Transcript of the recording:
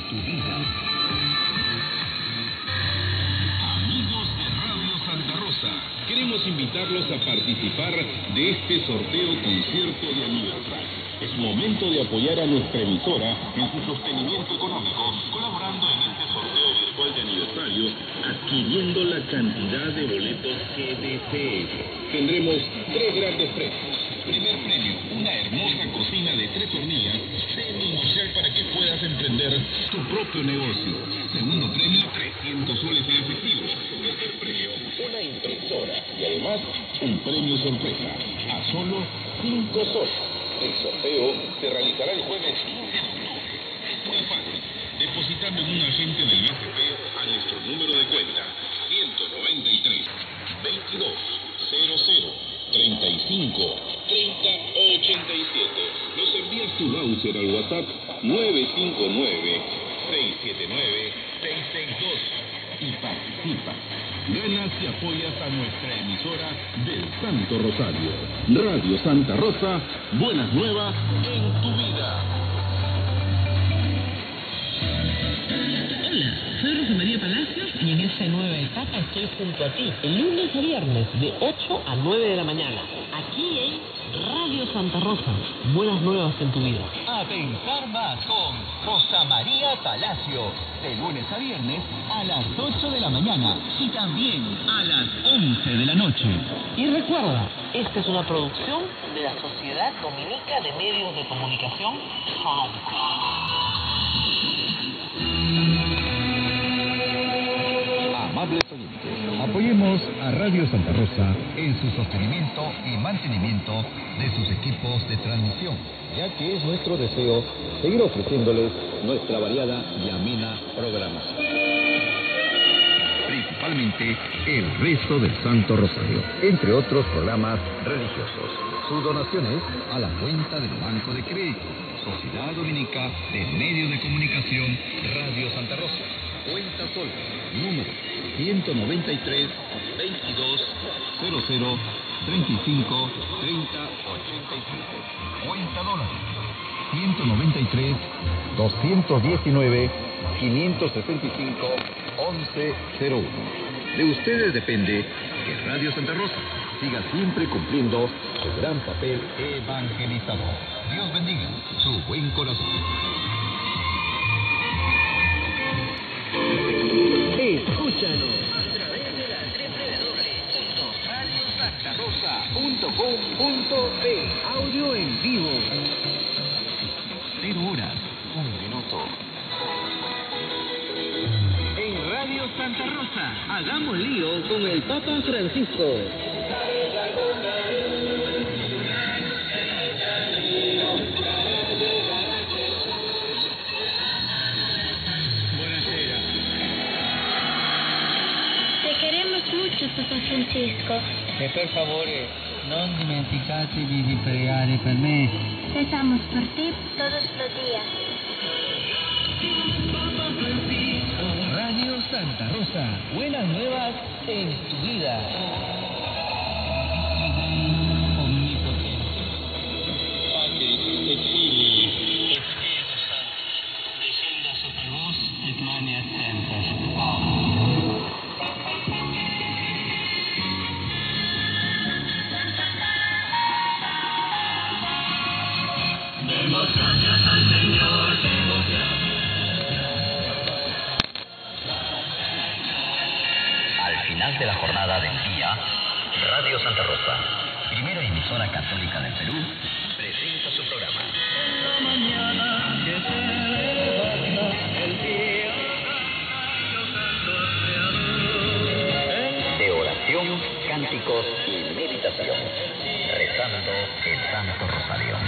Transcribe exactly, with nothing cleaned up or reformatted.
tu vida. Amigos de Radio Santa Rosa, queremos invitarlos a participar de este sorteo concierto de aniversario. Es momento de apoyar a nuestra emisora en su sostenimiento económico, colaborando en este sorteo virtual de aniversario, adquiriendo la cantidad de boletos que desee. Tendremos tres grandes premios. Primer premio, una hermosa cocina de tres hornillas semi-industrial para que puedas emprender tu propio negocio. Segundo premio, trescientos soles en efectivo. Tercer premio, una impresora y además un premio sorpresa a solo cinco soles. El sorteo se realizará el jueves quince de octubre. Muy fácil, depositando en un agente del B C P a nuestro número de cuenta ciento noventa y tres, veintidós, cero cero, treinta y cinco, treinta, ochenta y siete. Nos envías tu voucher al WhatsApp nueve cinco nueve, seis siete nueve, seis seis dos y participas. Ganas y apoyas a nuestra emisora del Santo Rosario. Radio Santa Rosa, buenas nuevas en tu vida. Hola, soy Rosa María Palacios y en esta nueva etapa estoy junto a ti, el lunes a viernes de ocho a nueve de la mañana, aquí en Radio Santa Rosa. Buenas nuevas en tu vida. A pensar más con Rosa María Palacio, de lunes a viernes a las ocho de la mañana y también a las once de la noche. Y recuerda, esta es una producción de la Sociedad Dominica de Medios de Comunicación, SODOMCO. Amables oyentes, apoyemos a Radio Santa Rosa en su sostenimiento y mantenimiento de sus equipos de transmisión, ya que es nuestro deseo seguir ofreciéndoles nuestra variada y amena programación. Principalmente el rezo del Santo Rosario, entre otros programas religiosos. Sus donaciones a la cuenta del Banco de Crédito, Sociedad Dominica de Medios de Comunicación, Radio Santa Rosa. Cuenta Sol, número ciento noventa y tres, veintidós, cero cero, treinta y cinco, treinta, ochenta y siete. Cuenta dólares, ciento noventa y tres, doscientos diecinueve, quinientos sesenta y cinco, once cero uno. De ustedes depende que Radio Santa Rosa siga siempre cumpliendo su gran papel evangelizador. Dios bendiga su buen corazón. Escúchanos a través de la doble u doble u doble u punto radio santa rosa punto com punto pe. Audio en vivo. Cero horas, un minuto. En Radio Santa Rosa, hagamos lío con el Papa Francisco. Papa Francesco, e per favore non dimenticatevi di pregare per me. Rezamos por ti todos los días. Radio Santa Rosa, buenas nuevas en tu vida. Omnipotente, Padre et Filii et Spiritus Sancti, descenda sobre vos et mania semper. Amen. Demos gracias al Señor, demos gracias. Al final de la jornada del día, Radio Santa Rosa, primera emisora católica del Perú, presenta su programa. Mañana que se levanta el día, De oración, cánticos y meditación, rezando el Santo Rosario.